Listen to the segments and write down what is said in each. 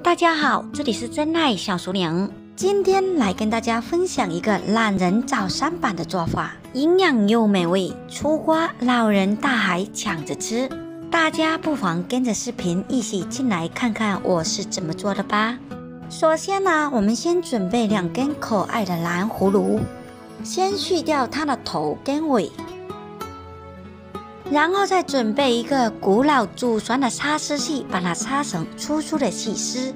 大家好，这里是真爱小厨娘。今天来跟大家分享一个懒人早餐版的做法，营养又美味，出锅老人大孩抢着吃。大家不妨跟着视频一起进来看看我是怎么做的吧。首先呢，我们先准备2根可爱的蓝葫芦，先去掉它的头跟尾。然后再准备一个古老祖传的擦丝器，把它擦成粗粗的细丝。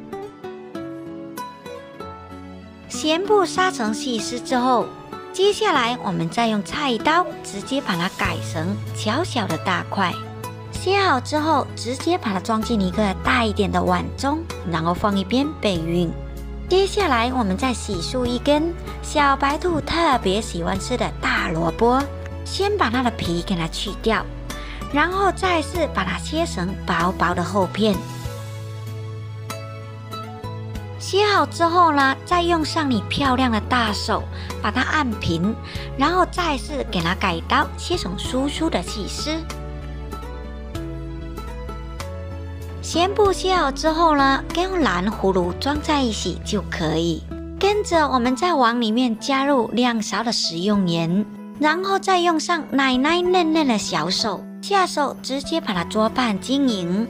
全部擦成细丝之后，接下来我们再用菜刀直接把它改成小小的大块。切好之后，直接把它装进一个大一点的碗中，然后放一边备孕。接下来我们再洗漱一根小白兔特别喜欢吃的大萝卜，先把它的皮给它去掉。然后再是把它切成薄薄的厚片。切好之后呢，再用上你漂亮的大手把它按平，然后再是给它改刀切成粗粗的细丝。全部切好之后呢，跟蓝葫芦装在一起就可以。跟着我们再往里面加入2勺的食用盐，然后再用上奶奶嫩嫩的小手。下手直接把它做拌均匀。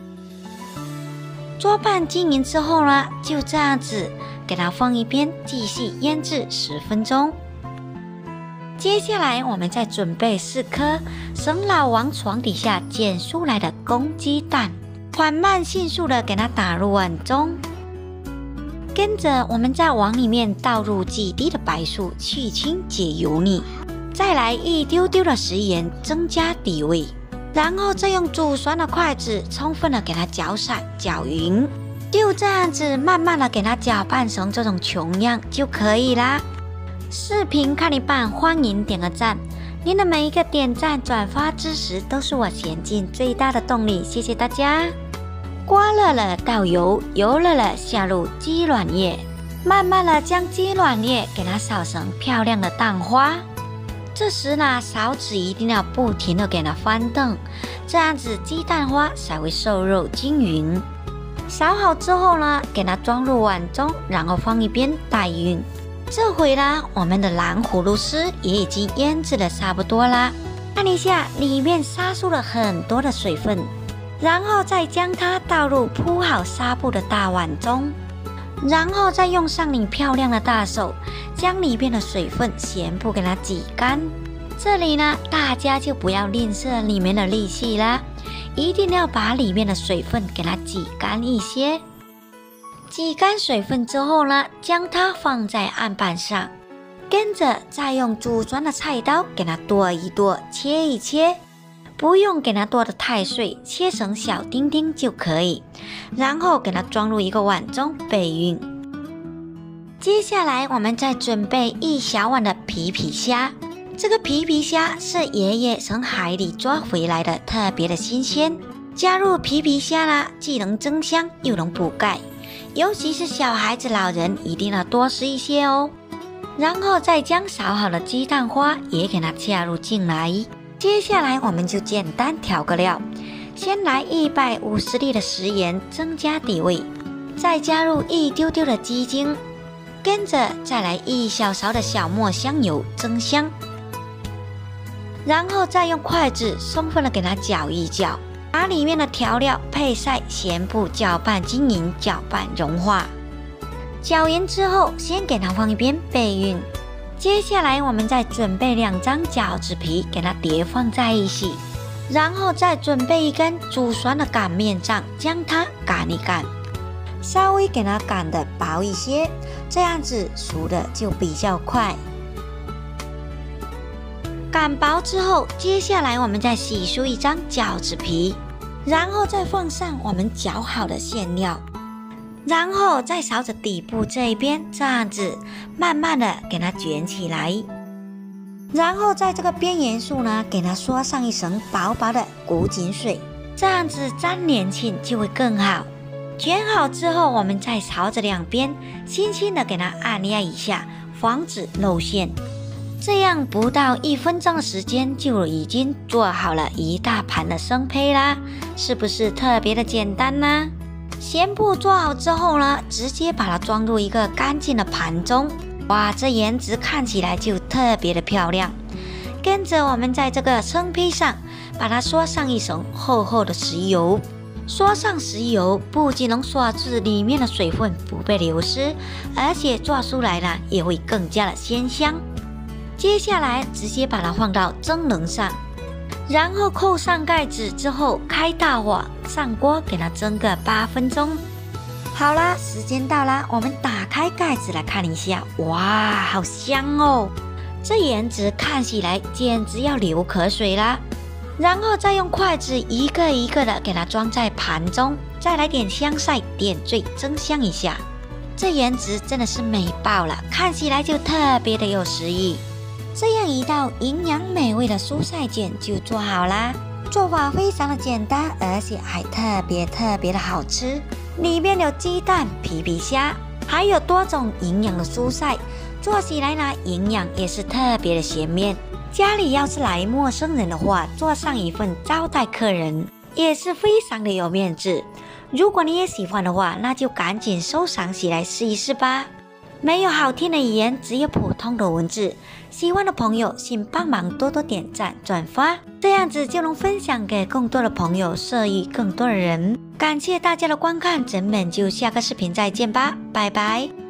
做拌均匀之后呢，就这样子给它放一边，继续腌制10分钟。接下来我们再准备4颗沈老王床底下捡出来的公鸡蛋，缓慢迅速的给它打入碗中。跟着我们再往里面倒入几滴的白醋，去腥解油腻。再来一丢丢的食盐，增加底味，然后再用祖传的筷子充分的给它搅散搅匀，就这样子慢慢的给它搅拌成这种球样就可以啦。视频看一半，欢迎点个赞，您的每一个点赞转发支持都是我前进最大的动力，谢谢大家。锅热了倒油，油热了下入鸡卵液，慢慢的将鸡卵液给它扫成漂亮的蛋花。这时呢，勺子一定要不停的给它翻动，这样子鸡蛋花才会受肉均匀。扫好之后呢，给它装入碗中，然后放一边待运。这回呢，我们的蓝葫芦丝也已经腌制的差不多啦。看一下，里面杀出了很多的水分，然后再将它倒入铺好纱布的大碗中。然后再用上你漂亮的大手，将里面的水分全部给它挤干。这里呢，大家就不要吝啬里面的力气啦，一定要把里面的水分给它挤干一些。挤干水分之后呢，将它放在案板上，跟着再用祖传的菜刀给它剁一剁，切一切。不用给它剁得太碎，切成小丁丁就可以。然后给它装入一个碗中备孕。接下来我们再准备1小碗的皮皮虾，这个皮皮虾是爷爷从海里抓回来的，特别的新鲜。加入皮皮虾啦，既能增香又能补钙，尤其是小孩子、老人一定要多吃一些哦。然后再将扫好的鸡蛋花也给它加入进来。接下来我们就简单调个料，先来150粒的食盐增加底味，再加入一丢丢的鸡精，跟着再来1小勺的小磨香油增香，然后再用筷子充分的给它搅一搅，把里面的调料配菜全部搅拌均匀，搅拌融化。搅匀之后，先给它放一边备孕。接下来我们再准备2张饺子皮，给它叠放在一起，然后再准备1根祖传的擀面杖，将它擀一擀，稍微给它擀得薄一些，这样子熟的就比较快。擀薄之后，接下来我们再洗漱1张饺子皮，然后再放上我们搅好的馅料。然后在勺子底部这一边，这样子慢慢的给它卷起来，然后在这个边缘处呢，给它刷上一层薄薄的古井水，这样子粘连性就会更好。卷好之后，我们在勺子2边轻轻的给它按压一下，防止露馅。这样不到1分钟的时间就已经做好了一大盘的生胚啦，是不是特别的简单呢？ 咸布做好之后呢，直接把它装入一个干净的盘中。哇，这颜值看起来就特别的漂亮。跟着我们在这个生坯上，把它刷上一层厚厚的食油。刷上食油，不仅能刷至里面的水分不被流失，而且做出来呢也会更加的鲜香。接下来直接把它放到蒸笼上，然后扣上盖子之后，开大火上锅给它蒸个8分钟。好啦，时间到啦，我们打开盖子来看一下，哇，好香哦！这颜值看起来简直要流口水啦。然后再用筷子一个一个的给它装在盘中，再来点香菜点缀增香一下。这颜值真的是美爆了，看起来就特别的有食欲。这样一道营养美味的蔬菜卷就做好啦。做法非常的简单，而且还特别的好吃。里面有鸡蛋、皮皮虾，还有多种营养的蔬菜，做起来呢营养也是特别的鲜面。家里要是来陌生人的话，做上一份招待客人也是非常的有面子。如果你也喜欢的话，那就赶紧收藏起来试一试吧。没有好听的语言，只有普通的文字。喜欢的朋友请帮忙多多点赞转发，这样子就能分享给更多的朋友，摄益更多的人。感谢大家的观看，咱们就下个视频再见吧，拜拜。